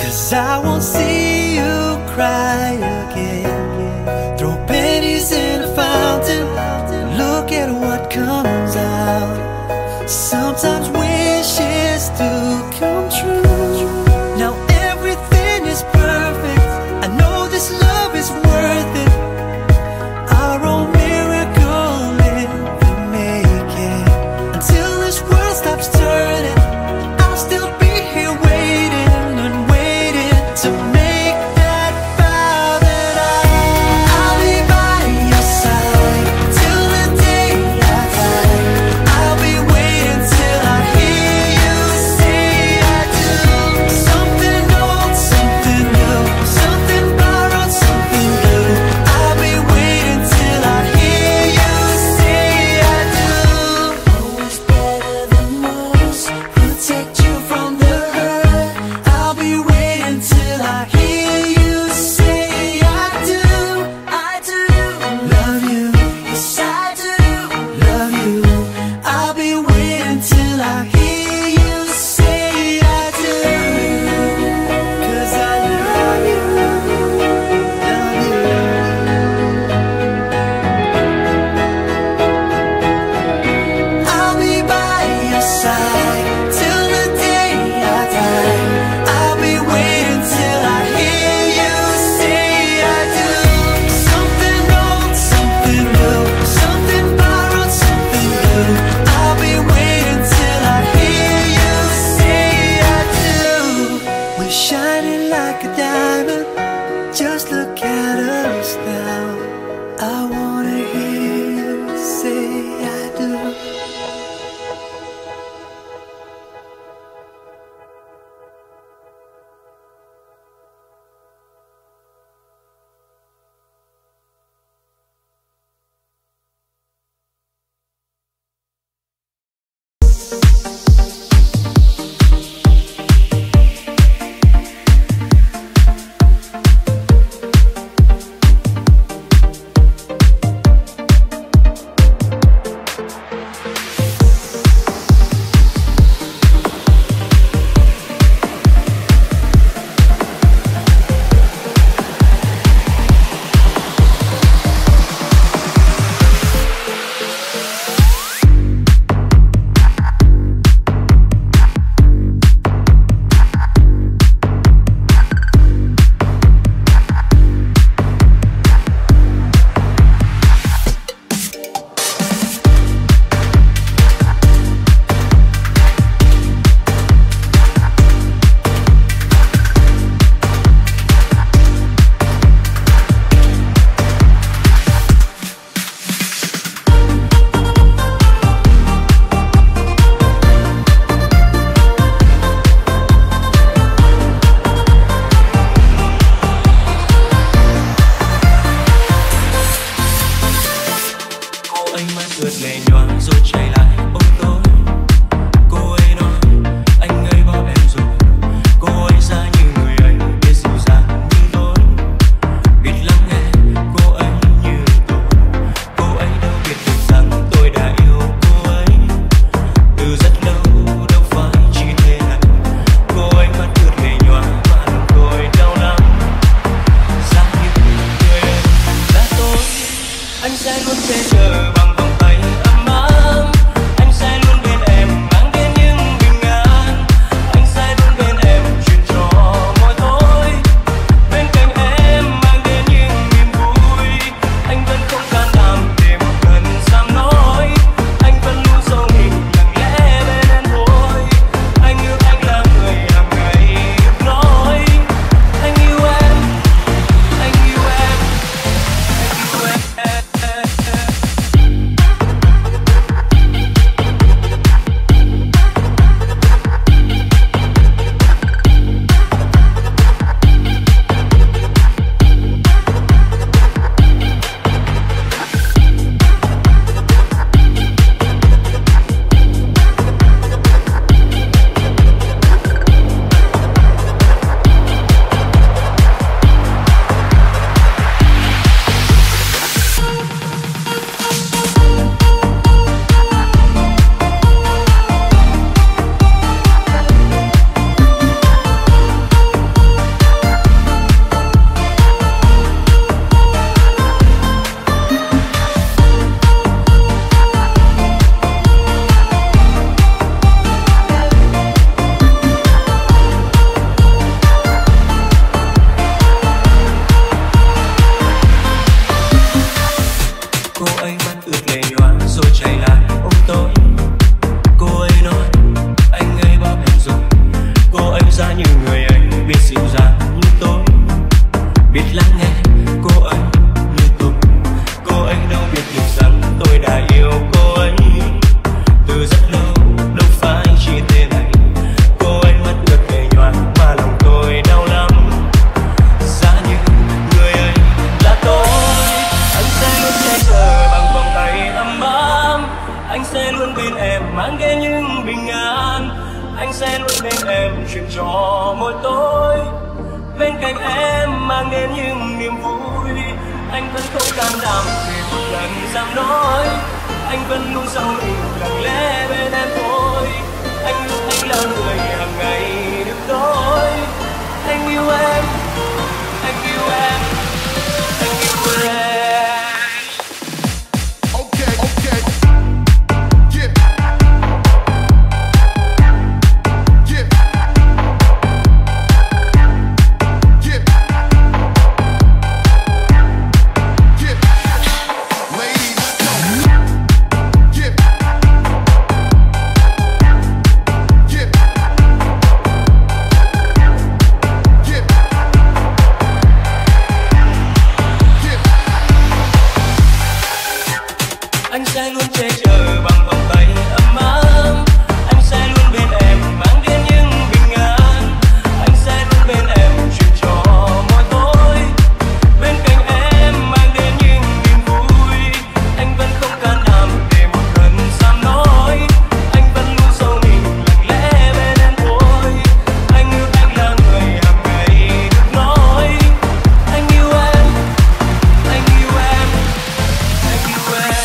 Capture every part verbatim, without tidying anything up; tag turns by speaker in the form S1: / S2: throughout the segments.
S1: 'cause I won't see you cry again. Throw pennies in a fountain, look at what comes out. Sometimes wishes do come true. Now everything is perfect, I know this love is worth it. Our own miracle in the making. Until this world stops turning, I'll still be here waiting and waiting to make that vow that I, I'll be by your side till the day I die. I'll be waiting till I hear you say I do. Something old, something new, something borrowed, something new. I'll be waiting till I hear you say I do. Always better than most, protect you from the hurt. I'll be waiting till I hear you say I do. I do love you, yes I do love you. I'll be waiting till I hear you say I do. 'Cause I love you, love you. I'll be by your side till the day I die. I'll be waiting till I hear you say I do. Something old, something new, something borrowed, something new. I'll be waiting till I hear you say I do. We're shining like a diamond, just look at us now. I wanna hear you say I do.
S2: biết lắng nghe cô ấy liên tục. Cô ấy đâu biết được rằng tôi đã yêu cô ấy từ rất lâu, đâu phải chỉ thế này. Cô ấy mất được về nhoáng mà lòng tôi đau lắm. Giá như người ấy là tôi, anh sẽ luôn che chở bằng vòng tay ấm áp. Anh sẽ luôn bên em mang đến những bình an. Anh sẽ luôn bên em chuyện trò mỗi tối. Bên cạnh em mang đến những niềm vui. Anh vẫn không can đảm để một lần dám nói. Anh vẫn luôn sau mình lặng lẽ bên em thôi. Anh yêu anh là người hàng ngày được đôi. Anh yêu em, anh yêu em, anh yêu em. Anh sẽ luôn che chở bằng vòng tay ấm áp. Anh sẽ luôn bên em mang đến những bình an. Anh sẽ luôn bên em chuyện trò mỗi tối. Bên cạnh em mang đến những niềm vui. Anh vẫn không can đảm để một lần dám nói. Anh vẫn luôn giấu mình lặng lẽ bên em thôi. Anh yêu anh là người hàng ngày được nói. Anh yêu em, anh yêu em, anh yêu em.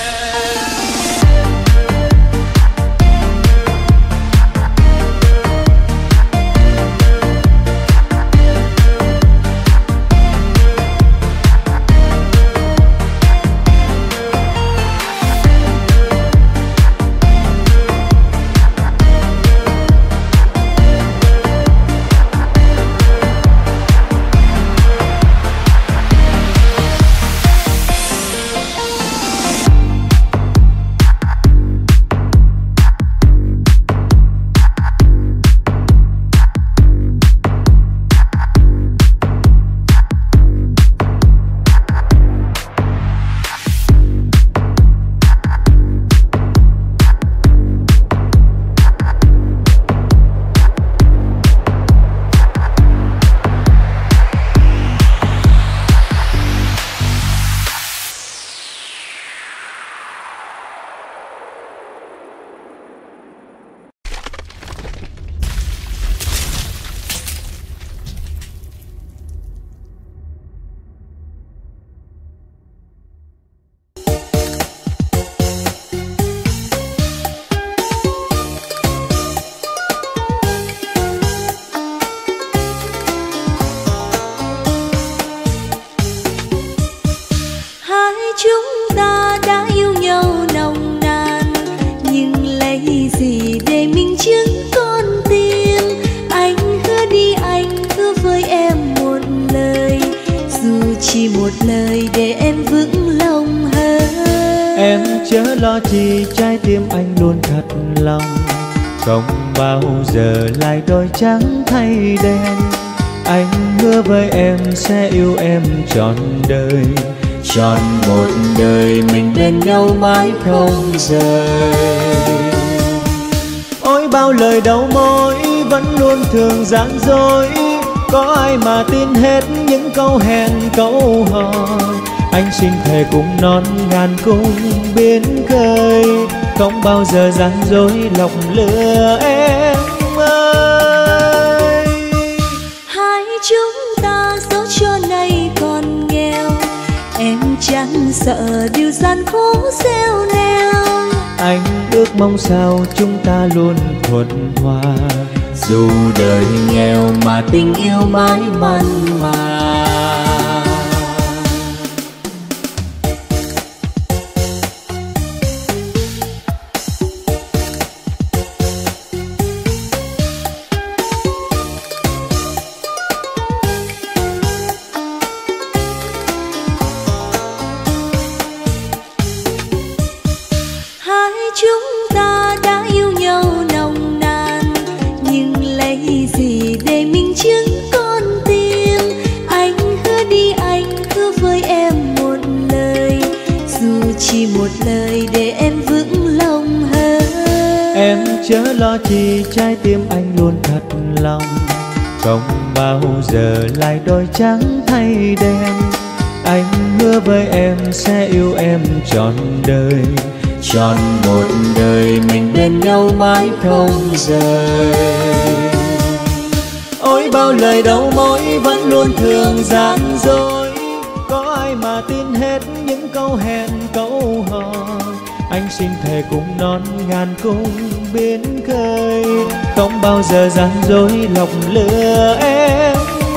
S3: Chúng ta đã yêu nhau nồng nàn, nhưng lấy gì để minh chứng con tim? Anh hứa đi, anh hứa với em một lời, dù chỉ một lời để em vững lòng hơn.
S4: Em chớ lo chi, trái tim anh luôn thật lòng, không bao giờ lại đôi trắng thay đen. Anh hứa với em sẽ yêu em trọn đời, trọn một đời mình bên nhau mãi không rời. Ôi bao lời đầu môi vẫn luôn thường gian dối, có ai mà tin hết những câu hẹn câu hò. Anh xin thề cùng non ngàn cung biến khơi, không bao giờ gian dối lòng lừa em ơi.
S3: Hai chúng ta dẫu cho nay còn nghèo, em chẳng sợ điều gian khổ gieo neo.
S4: Anh ước mong sao chúng ta luôn thuận hòa,
S3: dù đời nghèo mà tình yêu mãi mặn mà. Chúng ta đã yêu nhau nồng nàn, nhưng lấy gì để minh chứng con tim?
S4: chớ lo chi, trái tim anh luôn thật lòng, không bao giờ lại đôi trắng thay đen. Anh hứa với em sẽ yêu em trọn đời, trọn một đời mình bên nhau mãi không rời. Ôi bao lời đầu môi vẫn luôn thường gian dối, có ai mà tin hết những câu hẹn câu hò. Anh xin thề cùng non ngàn cung biến khơi, không bao giờ gian dối lòng lừa em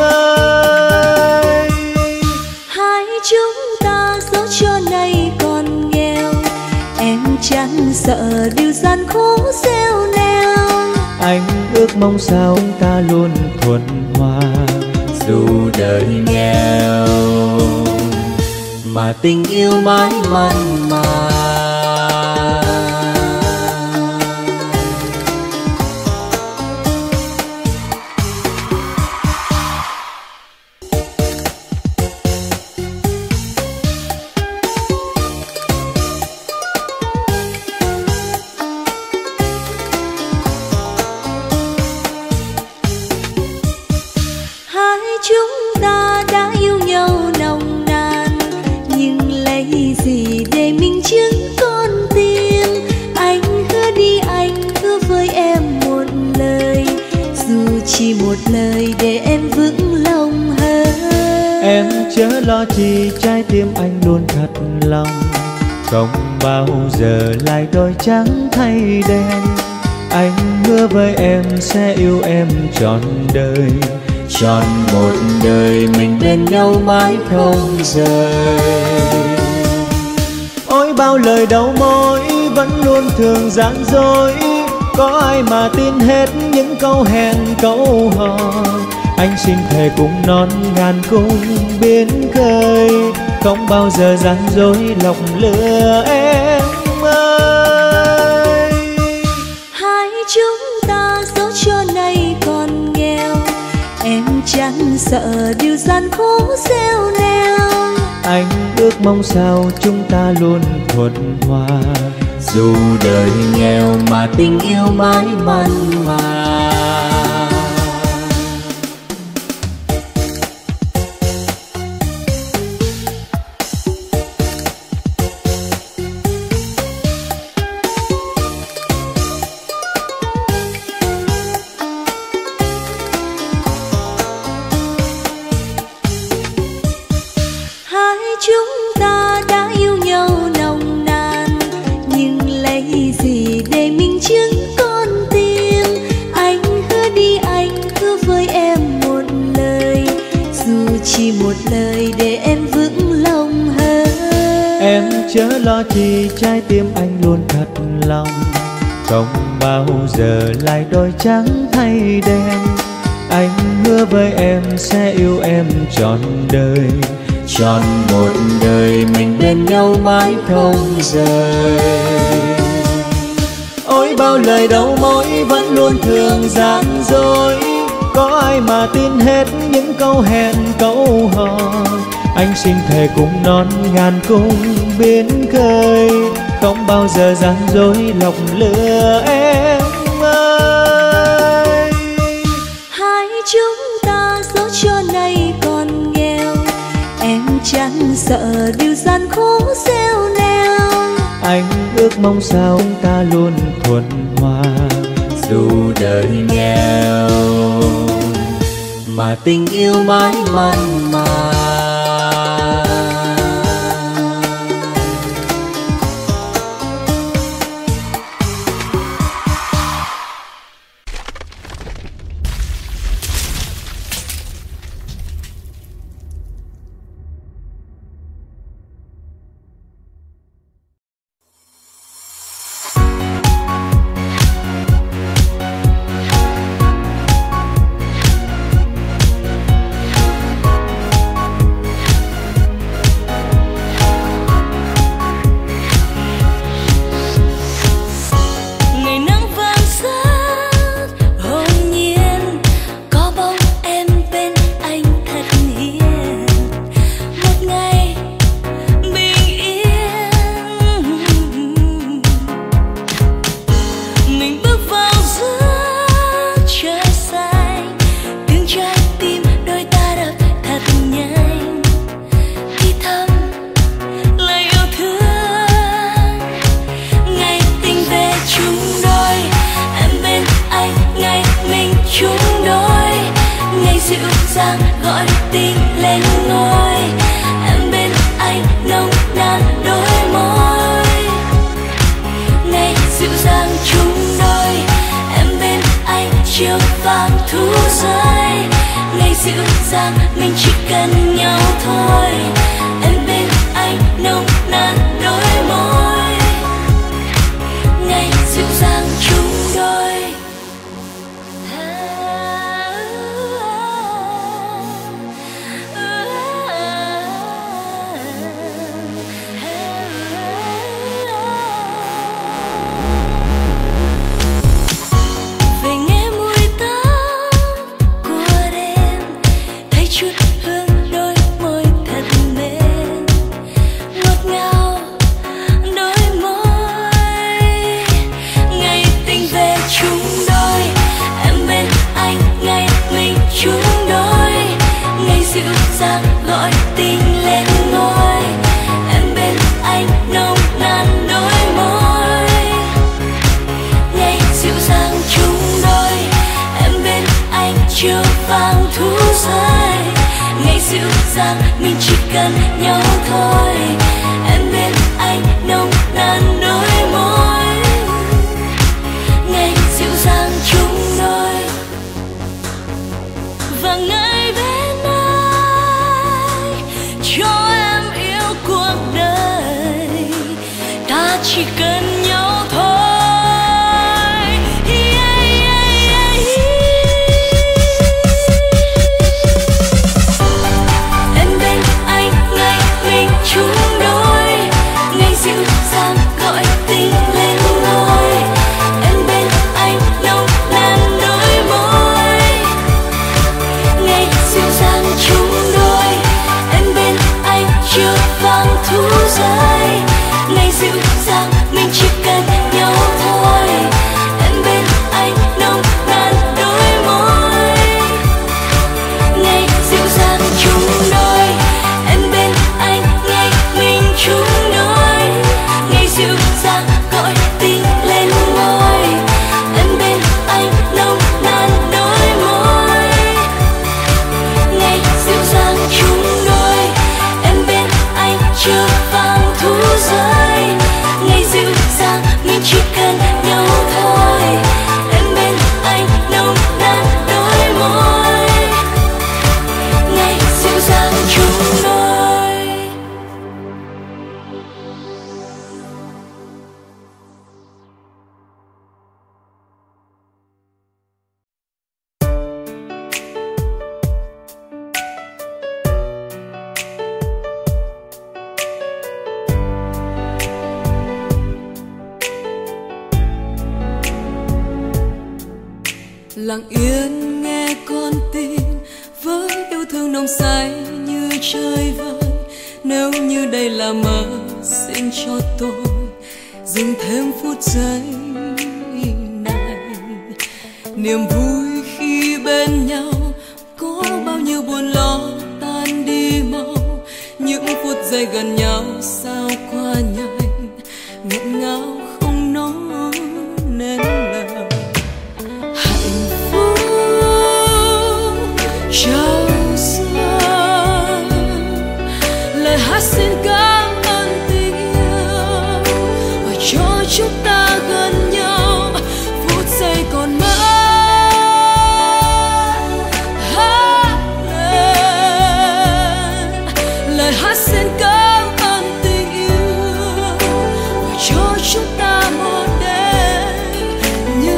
S4: ơi.
S3: Hai chúng ta dẫu cho nay còn nghèo, em chẳng sợ điều gian khổ gieo neo.
S4: Anh ước mong sao ta luôn thuận hòa, dù đời nghèo mà tình yêu mãi mặn mà.
S3: Chúng ta đã yêu nhau nồng nàn, nhưng lấy gì để minh chứng con tim. Anh hứa đi, anh hứa với em một lời, dù chỉ một lời để em vững lòng hơn.
S4: Em chớ lo chi, trái tim anh luôn thật lòng, không bao giờ lại đôi trắng thay đen. Anh hứa với em sẽ yêu em trọn đời, trọn một đời mình bên nhau mãi không rời. Ôi bao lời đầu môi vẫn luôn thường gian dối, có ai mà tin hết những câu hẹn câu hò. Anh xin thề cùng non ngàn cung biến khơi, không bao giờ gian dối lòng lừa em ơi.
S3: Hai chúng ta dẫu cho nay còn nghèo, em chẳng sợ điều gian khổ gieo neo.
S4: Anh ước mong sao chúng ta luôn thuận hòa, dù đời nghèo mà tình yêu mãi mặn mà.
S3: Chúng ta đã yêu nhau nồng nàn, nhưng lấy gì để minh chứng con tim. Anh hứa đi, anh hứa với em một lời, dù chỉ một lời để em vững lòng hơn.
S4: Em chớ lo chi, trái tim anh luôn thật lòng, không bao giờ lại đôi trắng thay đen. Anh hứa với em sẽ yêu em trọn đời, trọn một đời mình bên nhau mãi không rời. Ôi bao lời đầu môi vẫn luôn thường gian dối, có ai mà tin hết những câu hẹn câu hò. Anh xin thề cùng non ngàn cung biến khơi, không bao giờ gian dối lòng lừa em ơi.
S3: Hai chúng ta dẫu cho nay còn nghèo, em chẳng sợ điều gian khổ gieo neo.
S4: Anh ước mong sao ta luôn thuận hòa, dù đời nghèo mà tình yêu mãi mặn mà.
S3: dàng gọi tình lên ngôi. Em bên anh nồng nàn đôi môi, ngày dịu dàng chung đôi. Em bên anh chiều vàng thu rơi, ngày dịu dàng mình chỉ cần nhau thôi. Em bên anh nồng nàn đôi môi, ngày dịu dàng chung đôi. Về nghe mùi tóc của đêm, thấy chút hương đôi môi thật mềm, ngọt ngào đôi môi. Ngày tình về chung đôi, em bên anh ngày mình chung đôi. Ngày dịu dàng gọi tình lên ngôi, em bên anh nồng nàn đôi môi. Ngày dịu dàng chung đôi, em bên anh chiều vàng thu rơi. Ngày dịu dàng mình chỉ cần nhau thôi. Em bên anh nồng nàn đôi môi, ngày dịu dàng chung đôi. Và ngày bên anh cho em yêu cuộc đời, ta chỉ cần nhau thôi. Yeah, yeah, yeah. Em bên anh ngày mình chung đôi, ngày dịu dàng gọi tình lên ngôi. Em bên anh nồng nàn đôi môi, ngày dịu dàng chung đôi. Em bên anh chiều vàng thu rơi, ngày dịu dàng mình chỉ cần nhau thôi. Em bên anh nồng nàn đôi môi, ngày dịu dàng chung đôi. Em bên anh ngày mình chung đôi, ngày dịu dàng gọi tình lên ngôi. Em bên anh nồng nàn đôi môi, ngày dịu dàng chung đôi. Em bên anh chiều vàng thu rơi, ngày dịu dàng mình chỉ cần nhau thôi. Em bên anh nồng nàn đôi môi, ngày dịu dàng chung đôi. Lặng yên nghe con tim với yêu thương nồng say như trời vơi. Nếu như đây là mơ, xin cho tôi dừng thêm phút giây này. Niềm vui khi bên nhau có bao nhiêu buồn lo tan đi mau. Những phút giây gần nhau sao qua nhanh, nghẹn ngào không nói nên lời. Hạnh phúc trao dâng, lời hát xin cảm ơn tình yêu và cho chúng ta gần nhau phút giây còn mãi. Hát lên lời hát xin cảm ơn tình yêu và cho chúng ta một đêm như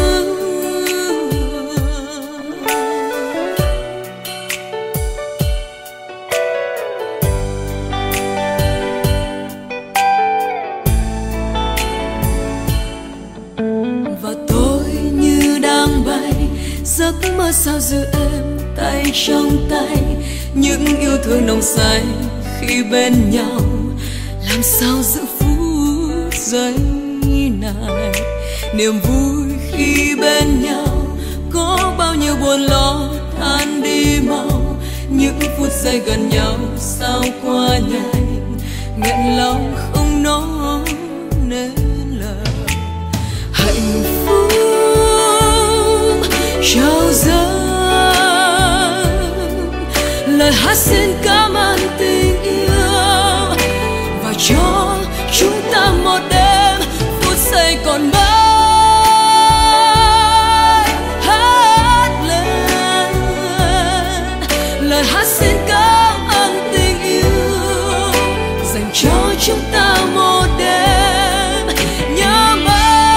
S3: và tôi như đang bay, giấc mơ sao giữ em tay trong tay. Những yêu thương nồng say khi bên nhau, làm sao giữ phút giây này. Niềm vui khi bên nhau có bao nhiêu buồn lo tan đi mau. Những phút giây gần nhau sao qua nhanh, nghẹn lòng không nói nên lời. Hạnh phúc trao dâng, lời hát xin cảm ơn tình yêu và cho chúng ta một đêm phút giây còn mãi. Hát lên lời hát xin cảm ơn tình yêu dành cho chúng ta một đêm nhớ mãi.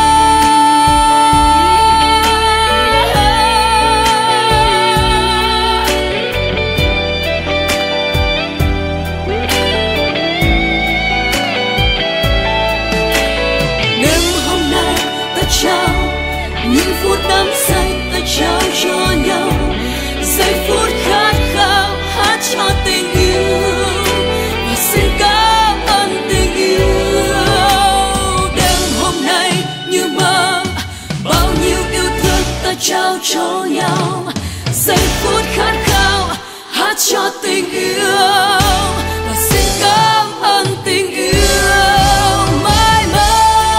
S3: Đêm hôm nay ta trao những phút đắm say, ta trao cho nhau giây phút khát khao hát cho tình yêu và xin cảm ơn tình yêu. Đêm hôm nay như mơ bao nhiêu yêu thương ta trao cho nhau giây phút khát khao hát cho tình yêu và xin cảm ơn tình yêu mãi mãi.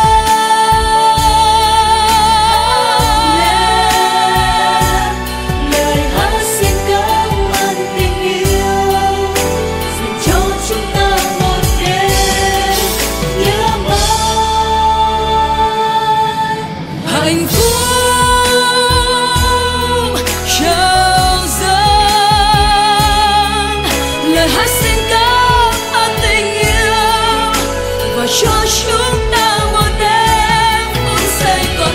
S3: Lời hát xin cảm ơn tình yêu dành cho chúng ta một đêm nhớ mãi. Hạnh phúc trao dâng lời hát xin cảm ơn tình yêu và cho chúng ta một đêm phút giây còn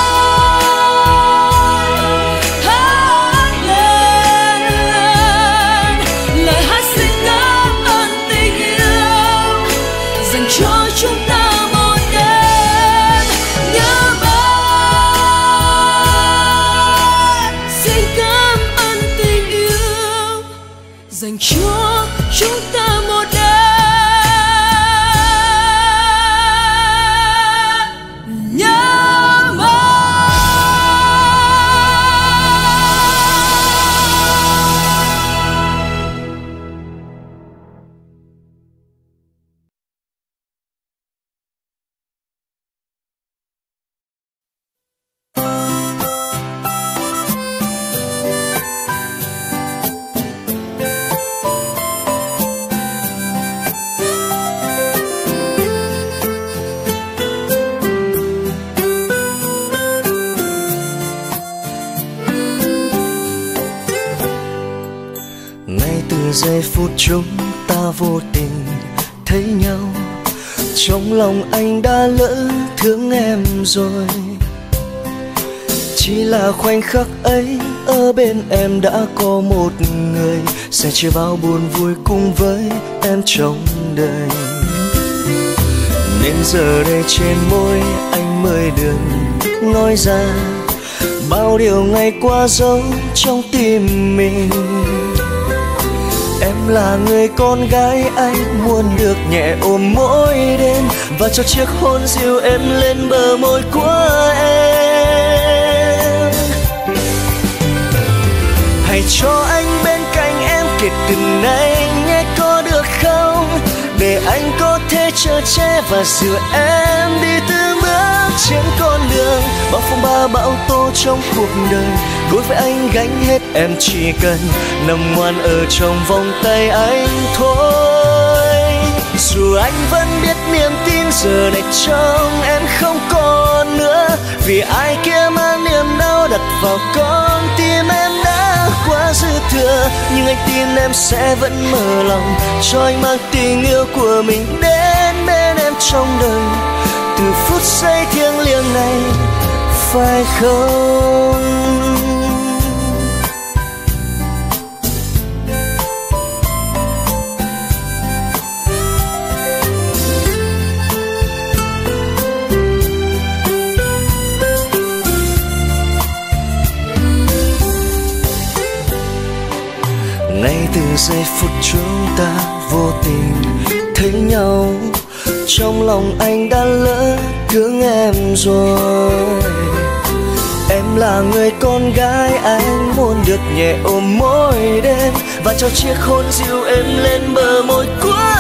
S3: mãi. Hát lên lời hát xin cảm ơn tình yêu dành cho chúng ta một đêm nhớ mãi. Xin cảm ơn tình yêu dành cho chúng ta một đêm nhớ mãi.
S1: Ngay từ giây phút chúng ta vô tình thấy nhau, trong lòng anh đã lỡ thương em rồi. Chỉ là khoảnh khắc ấy ở bên em đã có một người sẽ chia bao buồn vui cùng với em trong đời. Nên giờ đây trên môi anh mới được nói ra bao điều ngày qua giấu trong tim mình. Em là người con gái anh muốn được nhẹ ôm mỗi đêm và cho chiếc hôn dịu em lên bờ môi của em. Hãy cho anh bên cạnh em kể từ nay nhé, có được không? Để anh có thể chở che và dìu em đi từng bước trên con đường bao phong ba bão tố trong cuộc đời. Đối với anh gánh hết, em chỉ cần nằm ngoan ở trong vòng tay anh thôi. Dù anh vẫn biết niềm tin giờ này trong em không còn nữa, vì ai kia mang niềm đau đặt vào con tim em đã quá dư thừa. Nhưng anh tin em sẽ vẫn mở lòng cho anh mang tình yêu của mình đến bên em trong đời từ phút giây thiêng liêng này, phải không? Ngay từ giây phút chúng ta vô tình thấy nhau, trong lòng anh đã lỡ thương em rồi. Em là người con gái anh muốn được nhẹ ôm mỗi đêm và cho chiếc hôn dịu em lên bờ môi của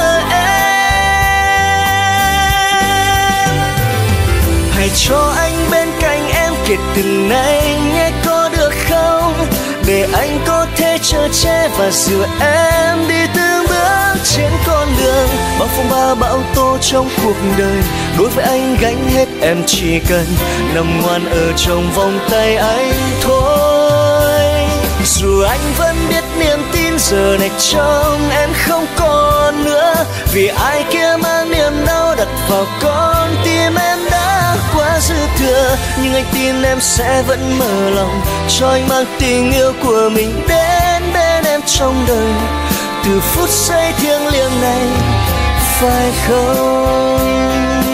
S1: em. Hãy cho anh bên cạnh em kể từ nay nhé, có được không? Để anh có thể
S2: thể chở che và dìu em đi từng bước trên con đường. Bao phong ba bão tố trong cuộc đời, đối với anh gánh hết, em chỉ cần nằm ngoan ở trong vòng tay anh thôi. Dù anh vẫn biết niềm tin giờ này trong em không còn nữa, vì ai kia mang niềm đau đặt vào con tim em đã quá dư thừa. Nhưng anh tin em sẽ vẫn mở lòng cho anh mang tình yêu của mình đến bên em trong đời, từ phút giây thiêng liêng này, phải không?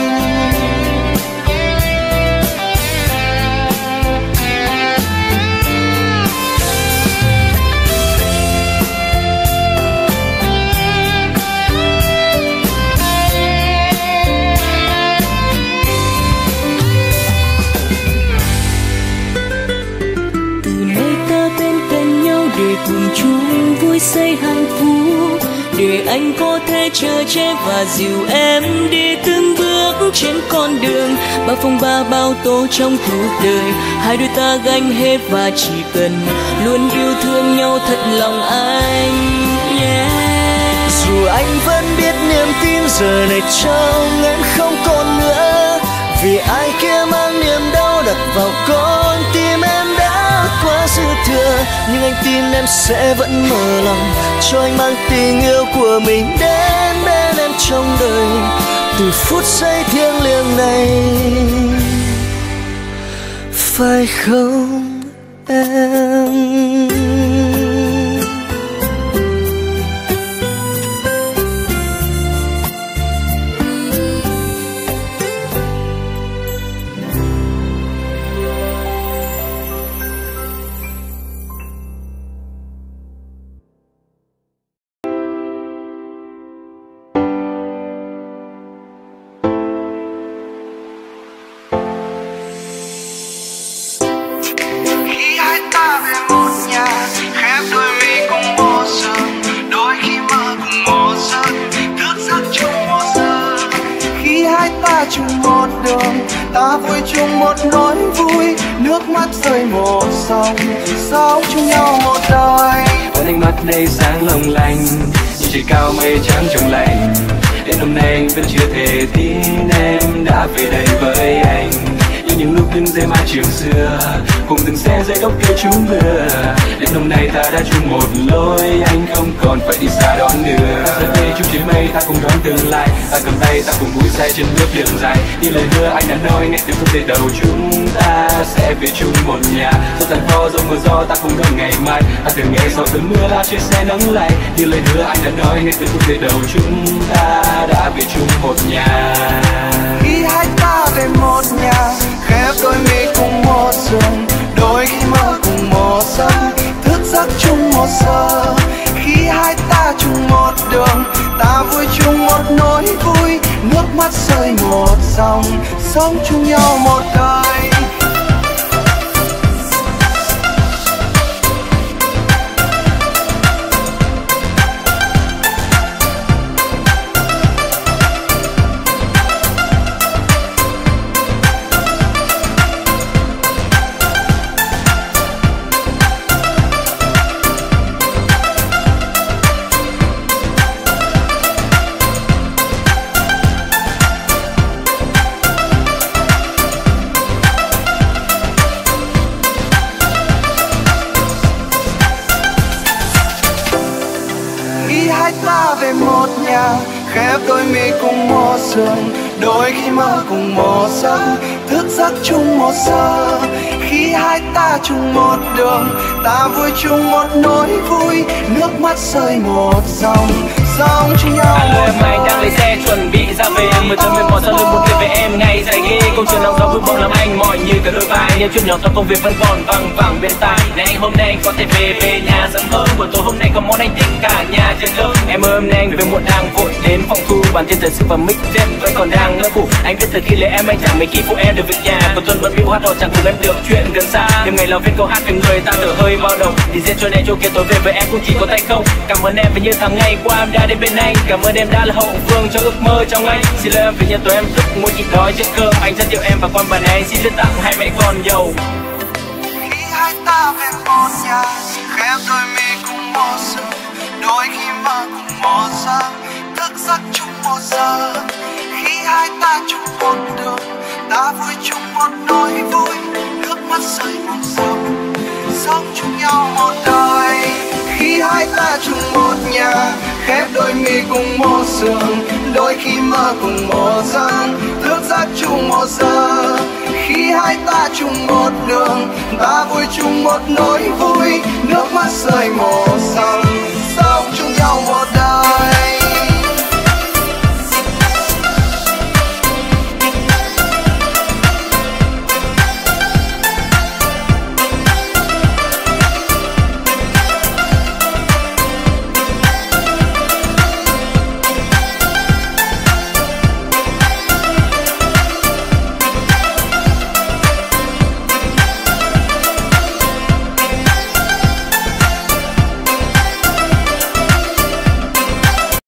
S3: Để cùng chung vui xây hạnh phúc, để anh có thể chở che và dìu em đi từng bước trên con đường. Bao phong ba bao tố trong cuộc đời, hai đôi ta gánh hết và chỉ cần luôn yêu thương nhau thật lòng anh, yeah.
S2: Dù anh vẫn biết niềm tin giờ này trong em không còn nữa, vì ai kia mang niềm đau đặt vào con tim em đã quá dư thừa. Nhưng anh tin em sẽ vẫn mở lòng cho anh mang tình yêu của mình đến bên em trong đời, từ phút giây thiêng liêng này, phải không em?
S1: Chung một đường, ta vui chung một nỗi vui, nước mắt rơi một dòng, sống chung nhau một đời.
S5: Với ánh mắt đây sáng long lanh, như trời cao mây trắng trong lành. Đến hôm nay anh vẫn chưa thể tin em đã về đây với anh. Như những lúc đứng dưới mái trường xưa, cùng từng xe dưới gốc cây trúng mưa. Đến hôm nay ta đã chung một lối, anh không còn phải đi xa đón nữa. Giờ đây chung trên mây ta cùng đón tương lai, ta cầm tay ta cùng vui say trên bước đường dài. Như lời hứa anh đã nói ngay từ phút giây đầu chúng ta sẽ về chung một nhà. Dẫu gian khó dẫu mưa gió ta cùng đón ngày mai, ta từng nghe sau cơn mưa lá trên xe nắng lại. Như lời hứa anh đã nói ngay từ phút giây đầu chúng ta đã về chung một nhà.
S1: Khi hai ta về một nhà, khép đôi mi cùng một giường, đôi khi mơ cùng một giấc, thức giấc chung một giờ. Khi hai ta chung một đường, ta vui chung một nỗi vui, nước mắt rơi một dòng, sống chung nhau một đời. Ta về một nhà, khép đôi mi cùng một giường, đôi khi mơ cùng một giấc, thức giấc chung một giờ. Khi hai ta chung một đường, ta vui chung một nỗi vui, nước mắt rơi một dòng, sống chung nhau một đời.
S6: Alo, anh đang lấy xe chuẩn bị ra về, mười tôi mệt mỏi sau lưng một đêm về em ngày dài ghê. Công trường nóng gió vui bóng làm anh mỏi như cả đôi vai, nhưng chuyện nhỏ trong công việc vẫn còn văng vẳng bên tai. Này anh hôm nay anh có thể về về nhà sớm hơn, buổi tối hôm nay có món anh thích cả nhà trên lớp. Em ơi hôm nay anh về muộn đang vội đến phòng thu, bản tin thời sự và mic đêm vẫn còn đang ngỡ ngủ. Anh biết từ khi lấy em anh chẳng mấy khi phụ em được việc nhà, còn tuần bận bịu hát hò chẳng cùng em được chuyện gần xa. Đêm ngày làm viên câu hát về người ta thở hơi bao đầu, thì riêng cho này chỗ kia tối về với em cũng chỉ có tay không. Cảm ơn em vì như tháng ngày qua em đã đến bên anh, cảm ơn em đã là hậu phương cho ước mơ trong anh. Xin lỗi em vì nhân tối em thức muốn chỉ đói chết cơm, anh rất yêu em và con bà này anh xin được tặng hai mẹ con dâu.
S1: Khi hai ta về một nhà, khép đôi mi cùng một sớm, đôi khi mơ cùng một giờ, thức giấc chung một giờ. Khi hai ta chung một đường, ta vui chung một nỗi vui, nước mắt rơi một dòng, sống chung nhau một đời. Khi hai ta chung một nhà, khép đôi mi cùng một giường, đôi khi mơ cùng một giấc, thức giấc chung một giờ. Khi hai ta chung một đường, ta vui chung một nỗi vui, nước mắt rơi một dòng, sống